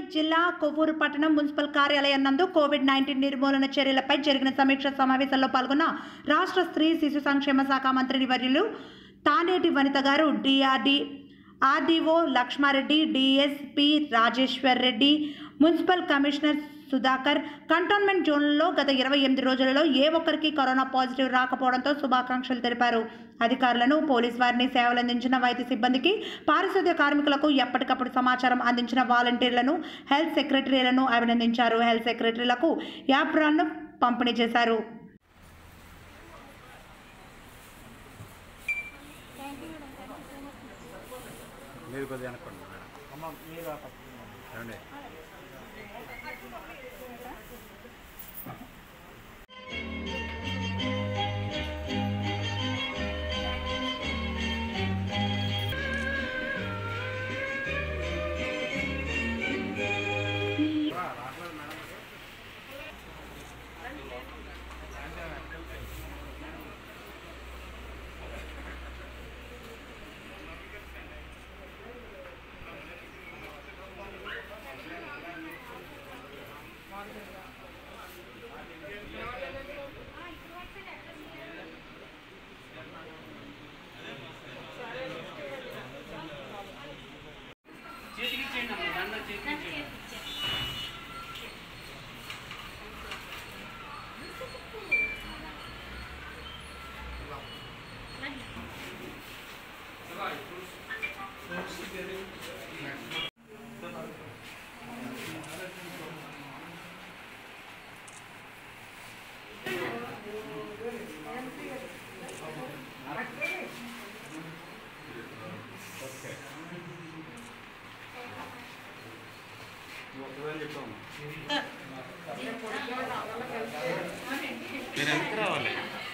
జిల్లా కొవ్వూరు పట్టణం మున్సిపల్ కార్యాలయం నందు కోవిడ్-19 నిర్మూలన చర్యలపై జరిగిన సమీక్ష సమావేశంలో పాల్గొన్న రాష్ట్ర స్త్రీ శిశు సంక్షేమ శాఖ మంత్రి వర్యులు Taneti Vanitha garu, RDO Lakshma Reddy, DSP Rajeshwar Reddy, municipal commissioner Sudhakar cantonment జోన్లలో గత 28 రోజులలో ఏ ఒక్కరికి కరోనా పాజిటివ్ రాకపోవడంతో శుభాకాంక్షలు తెలిపారు. అధికారులను, పోలీస్ వారిని, సేవలందించిన వైద్య సిబ్బందికి, పారిశుద్ధ్య కార్మికులకు ఎప్పటికప్పుడు సమాచారం అందించిన వాలంటీర్లను, హెల్త్ సెక్రటరీలను అభినందించారు. హెల్త్ సెక్రటరీలకు యాప్రాన్ను పంపిణీ చేశారు. మీరు ఎంత రావాలి?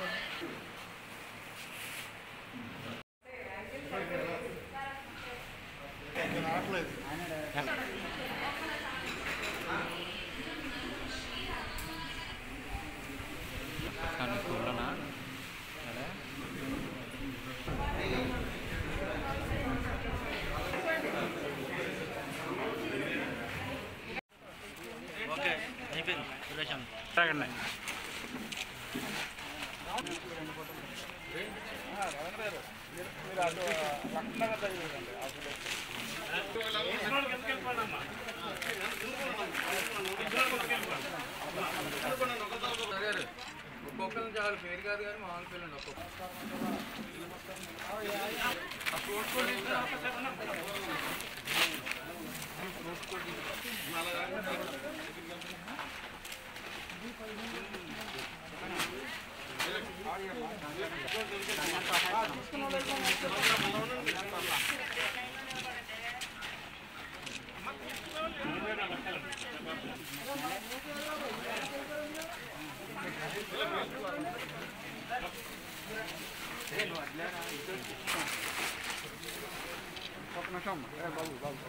ఓకే అయిపోయింది. తాగండి. ఒక్కొక్కరిని చాలా పేరు కాదు కానీ మామూలు పిల్లండి ఒక నిమిషం బాబు బాబు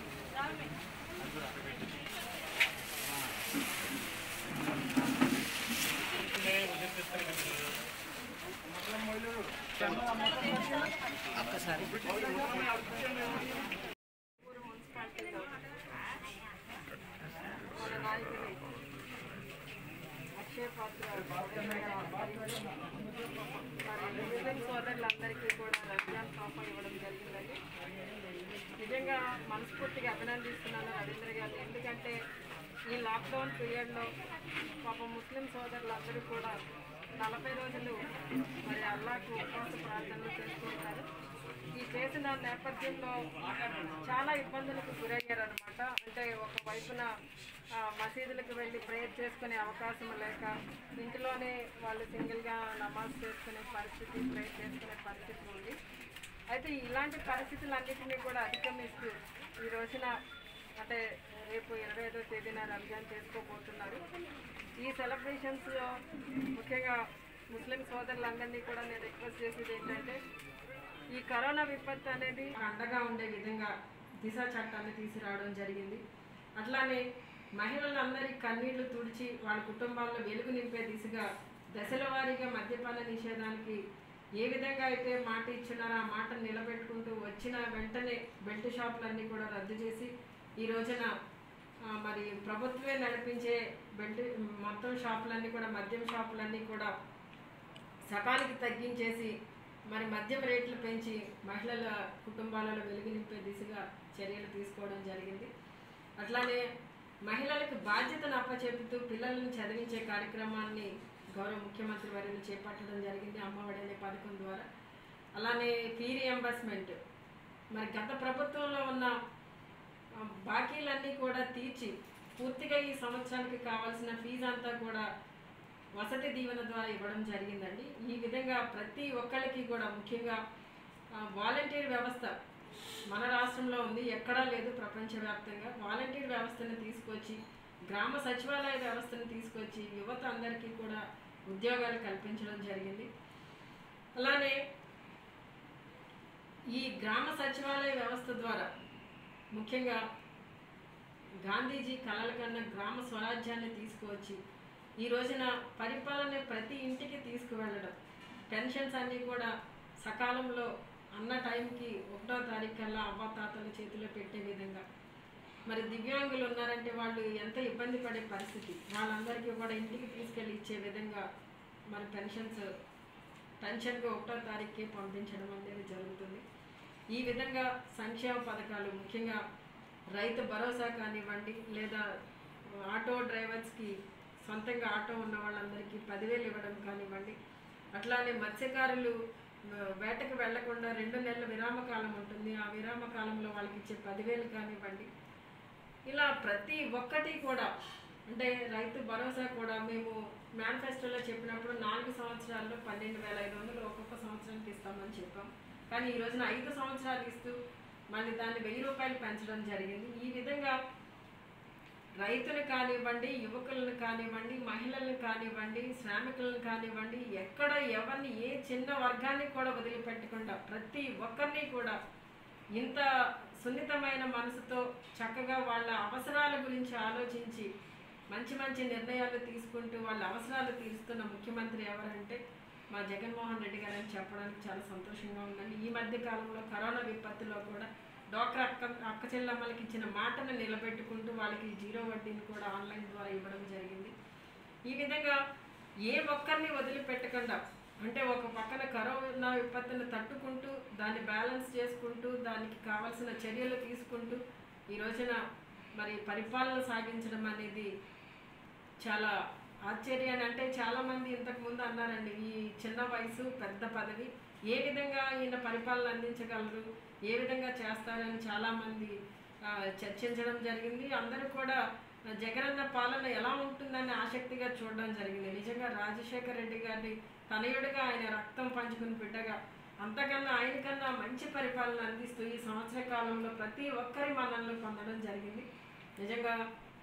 సోదరులందరికీ కూడా రంజాన్ తోఫా ఇవ్వడం జరిగిందండి. నిజంగా మనస్ఫూర్తిగా అభినందిస్తున్నాను రవీంద్ర గారు. ఎందుకంటే ఈ లాక్డౌన్ పీరియడ్లో పాపం ముస్లిం సోదరులందరూ కూడా 40 రోజులు మరి అల్లాహకు ఉపవాస ప్రార్థనలు చేసుకుంటారు. ఈ చేసిన నేపథ్యంలో చాలా ఇబ్బందులకు గురయ్యారు అనమాట. అంటే ఒకవైపున మసీదులకు వెళ్ళి ప్రేయర్ చేసుకునే అవకాశం లేక ఇంట్లోనే వాళ్ళు సింగిల్గా నమాజ్ చేసుకునే పరిస్థితి, ప్రేయర్ చేసుకునే పరిస్థితి ఉంది. అయితే ఇలాంటి పరిస్థితులన్నింటినీ కూడా అధిగమిస్తూ ఈ రోజున అంటే రేపు 25వ తేదీన రంజాన్ చేసుకోబోతున్నారు. ఈ సెలబ్రేషన్స్లో ముఖ్యంగా ముస్లిం సోదరులందరినీ కూడా నేను రిక్వెస్ట్ చేసేది ఏంటంటే ఈ కరోనా విపత్తు అనేది అండగా ఉండే విధంగా దిశ చట్టాన్ని తీసుకురావడం జరిగింది. అట్లానే మహిళలందరి కన్నీళ్లు తుడిచి వాళ్ళ కుటుంబాల్లో వెలుగు నింపే దిశగా దశల వారీగా మద్యపాన నిషేధానికి ఏ విధంగా అయితే మాట ఇచ్చున్నారో ఆ మాటను నిలబెట్టుకుంటూ వచ్చిన వెంటనే బెల్ట్ షాపులన్నీ కూడా రద్దు చేసి ఈ రోజున మరి ప్రభుత్వమే నడిపించే మొత్తం షాపులన్నీ కూడా మద్యం షాపులన్నీ కూడా సకాలికి తగ్గించేసి మరి మద్యం రేట్లు పెంచి మహిళల కుటుంబాలలో వెలుగు నింపే దిశగా చర్యలు తీసుకోవడం జరిగింది. అట్లానే మహిళలకు బాధ్యతను అప్పచెపుతూ పిల్లలను చదివించే కార్యక్రమాన్ని గౌరవ ముఖ్యమంత్రి వర్యులు చేపట్టడం జరిగింది అమ్మఒడి అనే పథకం ద్వారా. అలానే ఫీ రియంబర్స్మెంట్ మరి గత ప్రభుత్వంలో ఉన్న బాకీలన్నీ కూడా తీర్చి పూర్తిగా ఈ సంవత్సరానికి కావాల్సిన ఫీజు అంతా కూడా వసతి దీవెన ద్వారా ఇవ్వడం జరిగిందండి. ఈ విధంగా ప్రతి ఒక్కరికి కూడా ముఖ్యంగా వాలంటీర్ వ్యవస్థ మన రాష్ట్రంలో ఉంది, ఎక్కడా లేదు ప్రపంచవ్యాప్తంగా. వాలంటీర్ వ్యవస్థను తీసుకొచ్చి గ్రామ సచివాలయ వ్యవస్థను తీసుకొచ్చి యువత అందరికీ కూడా ఉద్యోగాలు కల్పించడం జరిగింది. అలానే ఈ గ్రామ సచివాలయ వ్యవస్థ ద్వారా ముఖ్యంగా గాంధీజీ కలల కన్నా గ్రామ స్వరాజ్యాన్ని తీసుకువచ్చి ఈ రోజున పరిపాలన ప్రతి ఇంటికి తీసుకువెళ్ళడం, పెన్షన్స్ అన్నీ కూడా సకాలంలో అన్న టైంకి 1వ తారీఖు కల్లా అవ్వాతాతల చేతిలో పెట్టే విధంగా. మరి దివ్యాంగులు ఉన్నారంటే వాళ్ళు ఎంత ఇబ్బంది పడే పరిస్థితి, వాళ్ళందరికీ కూడా ఇంటికి తీసుకెళ్ళి ఇచ్చే విధంగా మరి పెన్షన్కు 1వ తారీఖుకి పంపించడం అనేది జరుగుతుంది. ఈ విధంగా సంక్షేమ పథకాలు ముఖ్యంగా రైతు భరోసా కానివ్వండి, లేదా ఆటో డ్రైవర్స్కి సొంతంగా ఆటో ఉన్న వాళ్ళందరికీ 10,000 ఇవ్వడం కానివ్వండి, అట్లానే మత్స్యకారులు వేటకు వెళ్లకుండా 2 నెలల విరామకాలం ఉంటుంది, ఆ విరామకాలంలో వాళ్ళకి ఇచ్చే 10,000 కానివ్వండి, ఇలా ప్రతి ఒక్కటి కూడా. అంటే రైతు భరోసా కూడా మేము మేనిఫెస్టోలో చెప్పినప్పుడు 4 సంవత్సరాల్లో 12,500 ఒక్కొక్క సంవత్సరానికి ఇస్తామని చెప్పాం. కానీ ఈ రోజున 5 సంవత్సరాలు ఇస్తూ మళ్ళీ దాన్ని 1000 రూపాయలు పెంచడం జరిగింది. ఈ విధంగా రైతులు కానివ్వండి, యువకులను కానివ్వండి, మహిళలను కానివ్వండి, శ్రామికులను కానివ్వండి, ఎక్కడ ఎవరిని ఏ చిన్న వర్గాన్ని కూడా వదిలిపెట్టకుండా ప్రతి ఒక్కరిని కూడా ఇంత సున్నితమైన మనసుతో చక్కగా వాళ్ళ అవసరాల గురించి ఆలోచించి మంచి మంచి నిర్ణయాలు తీసుకుంటూ వాళ్ళ అవసరాలు తీరుస్తున్న ముఖ్యమంత్రి ఎవరంటే మా జగన్మోహన్ రెడ్డి గారు అని చెప్పడానికి చాలా సంతోషంగా ఉందండి. ఈ మధ్య కాలంలో కరోనా విపత్తులో కూడా డ్వాక్రా అక్క చెల్లమ్మలకి ఇచ్చిన మాటను నిలబెట్టుకుంటూ వాళ్ళకి 0 వడ్డీని కూడా ఆన్లైన్ ద్వారా ఇవ్వడం జరిగింది. ఈ విధంగా ఏ ఒక్కరిని వదిలిపెట్టకుండా, అంటే ఒక పక్కన కరోనా విపత్తును తట్టుకుంటూ దాన్ని బ్యాలెన్స్ చేసుకుంటూ దానికి కావాల్సిన చర్యలు తీసుకుంటూ ఈ రోజున మరి పరిపాలన సాగించడం అనేది చాలా ఆశ్చర్యాన్ని. అంటే చాలామంది ఇంతకుముందు అన్నారండి, ఈ చిన్న వయసు పెద్ద పదవి, ఏ విధంగా ఈయన పరిపాలన అందించగలరు, ఏ విధంగా చేస్తారని చాలామంది చర్చించడం జరిగింది. అందరూ కూడా జగనన్న పాలన ఎలా ఉంటుందని ఆసక్తిగా చూడడం జరిగింది. నిజంగా రాజశేఖర రెడ్డి గారిని తనయుడిగా, ఆయన రక్తం పంచుకుని బిడ్డగా, అంతకన్నా ఆయనకన్నా మంచి పరిపాలన అందిస్తూ ఈ సంవత్సర కాలంలో ప్రతి ఒక్కరి మనల్ని పొందడం జరిగింది. నిజంగా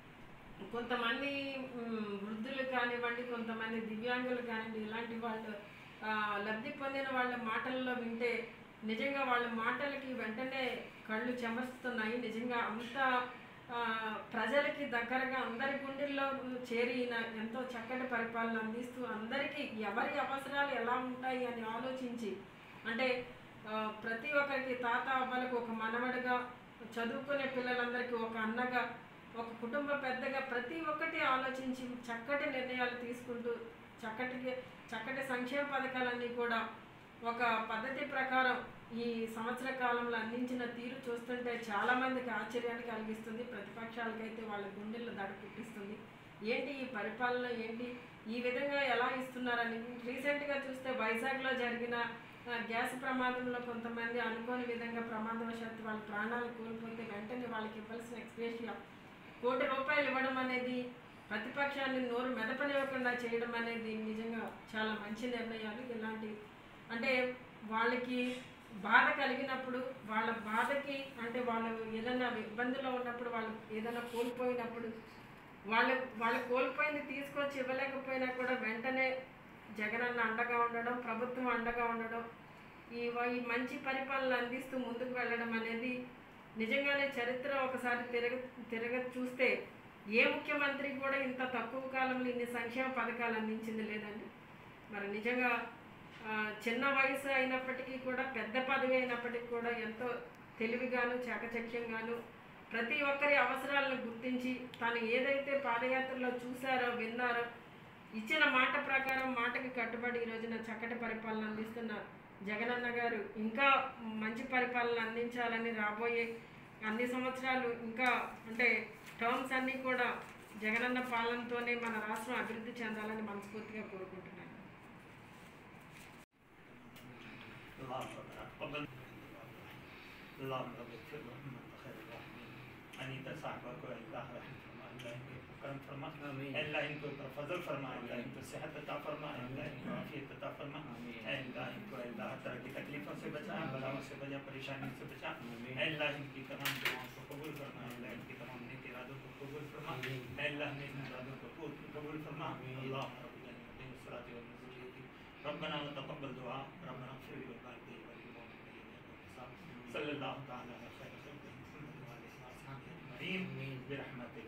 కొంతమంది వృద్ధులు కానివ్వండి, కొంతమంది దివ్యాంగులు కానివ్వండి, ఇలాంటి వాళ్ళు లబ్ధి పొందిన వాళ్ళ మాటల్లో వింటే నిజంగా వాళ్ళ మాటలకి వెంటనే కళ్ళు చెమరుస్తున్నాయి. నిజంగా అంత ప్రజలకి దగ్గరగా అందరి గుండెల్లో చేరిన ఎంతో చక్కటి పరిపాలన అందిస్తూ అందరికీ ఎవరి అవసరాలు ఎలా ఉంటాయి అని ఆలోచించి, అంటే ప్రతి ఒక్కరికి తాత అవ్వలకు ఒక మనవడిగా, చదువుకునే పిల్లలందరికీ ఒక అన్నగా, ఒక కుటుంబ పెద్దగా ప్రతి ఒక్కటి ఆలోచించి చక్కటి నిర్ణయాలు తీసుకుంటూ చక్కటి సంక్షేమ పథకాలన్నీ కూడా ఒక పద్ధతి ప్రకారం ఈ సంవత్సర కాలంలో అందించిన తీరు చూస్తుంటే చాలామందికి ఆశ్చర్యాన్ని కలిగిస్తుంది. ప్రతిపక్షాలకైతే వాళ్ళ గుండెల్లో దడ పుట్టిస్తుంది. ఏంటి ఈ పరిపాలన, ఏంటి ఈ విధంగా ఎలా ఇస్తున్నారని. రీసెంట్గా చూస్తే వైజాగ్లో జరిగిన గ్యాస్ ప్రమాదంలో కొంతమంది అనుకోని విధంగా ప్రమాదవశాత్తు వాళ్ళ ప్రాణాలు కోల్పోతే వెంటనే వాళ్ళకి ఇవ్వాల్సిన ఎక్స్‌గ్రేషియా ₹1 కోటి ఇవ్వడం అనేది, ప్రతిపక్షాన్ని నోరు మెదపనివ్వకుండా చేయడం అనేది నిజంగా చాలా మంచి నిర్ణయాలు. ఇలాంటి అంటే వాళ్ళకి బాధ కలిగినప్పుడు, వాళ్ళ బాధకి, అంటే వాళ్ళు ఏదైనా ఇబ్బందుల్లో ఉన్నప్పుడు, వాళ్ళు ఏదైనా కోల్పోయినప్పుడు, వాళ్ళు కోల్పోయింది తీసుకొచ్చి ఇవ్వలేకపోయినా కూడా వెంటనే జగనన్న అండగా ఉండడం, ప్రభుత్వం అండగా ఉండడం, ఈ మంచి పరిపాలన అందిస్తూ ముందుకు వెళ్ళడం అనేది నిజంగానే చరిత్ర ఒకసారి తిరగ చూస్తే ఏ ముఖ్యమంత్రి కూడా ఇంత తక్కువ కాలంలో ఇన్ని సంక్షేమ పథకాలు అందించింది లేదండి. మరి నిజంగా చిన్న వయసు అయినప్పటికీ కూడా, పెద్ద పదవి అయినప్పటికీ కూడా ఎంతో తెలివిగాను చాకచక్యంగాను ప్రతి ఒక్కరి అవసరాలను గుర్తించి తను ఏదైతే పాదయాత్రలో చూశారో విన్నారో ఇచ్చిన మాట ప్రకారం మాటకి కట్టుబడి ఈ రోజున చక్కటి పరిపాలన అందిస్తున్నారు జగనన్న గారు. ఇంకా మంచి పరిపాలన అందించాలని రాబోయే అన్ని సంవత్సరాలు ఇంకా అంటే టర్మ్స్ అన్నీ కూడా జగనన్న పాలనతోనే మన రాష్ట్రం అభివృద్ధి చెందాలని మనస్ఫూర్తిగా కోరుకుంటున్నాను. अनीता साहबा को अल्लाह करम फरमा, अल्लाह इनको फजल फरमा, अल्लाह इनको सेहत अता फरमा, अल्लाह इनको आफियत अता फरमा, अल्लाह इनको अल्लाह तरह की तकलीफों से बचा, बलाओं से बचा, परेशानियों से बचा, अल्लाह इनकी तमाम दुआओं को कबूल फरमा, अल्लाह इनकी तमाम नेक इरादों को कबूल फरमा, अल्लाह नेक इरादों को कबूल फरमा। अल्लाह रब्बना व तक़ब्बल दुआ, रब्बना इग़फिर ली व लिवालिदैया व लिल मुमिनीना सल्लल्लाहु तआला अलैहि व सल्लम बिरहमतिक